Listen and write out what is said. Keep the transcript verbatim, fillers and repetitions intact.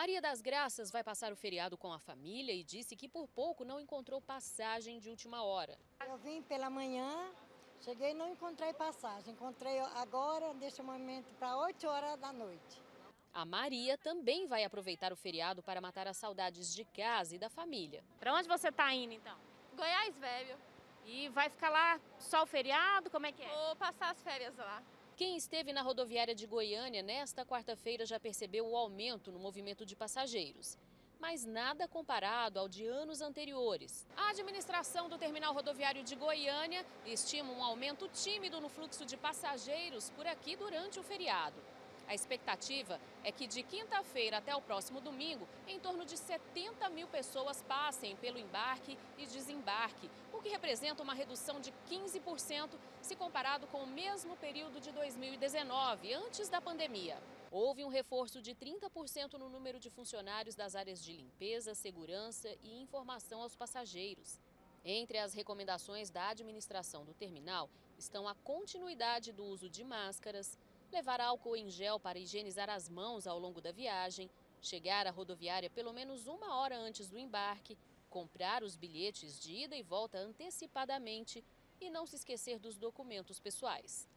Maria das Graças vai passar o feriado com a família e disse que por pouco não encontrou passagem de última hora. Eu vim pela manhã, cheguei e não encontrei passagem. Encontrei agora, neste momento, para oito horas da noite. A Maria também vai aproveitar o feriado para matar as saudades de casa e da família. Para onde você está indo, então? Goiás Velho. E vai ficar lá só o feriado? Como é que é? Vou passar as férias lá. Quem esteve na rodoviária de Goiânia nesta quarta-feira já percebeu o aumento no movimento de passageiros. Mas nada comparado ao de anos anteriores. A administração do terminal rodoviário de Goiânia estima um aumento tímido no fluxo de passageiros por aqui durante o feriado. A expectativa é que de quinta-feira até o próximo domingo, em torno de setenta mil pessoas passem pelo embarque e desembarque, o que representa uma redução de quinze por cento se comparado com o mesmo período de dois mil e dezenove, antes da pandemia. Houve um reforço de trinta por cento no número de funcionários das áreas de limpeza, segurança e informação aos passageiros. Entre as recomendações da administração do terminal estão a continuidade do uso de máscaras, levar álcool em gel para higienizar as mãos ao longo da viagem, chegar à rodoviária pelo menos uma hora antes do embarque, comprar os bilhetes de ida e volta antecipadamente e não se esquecer dos documentos pessoais.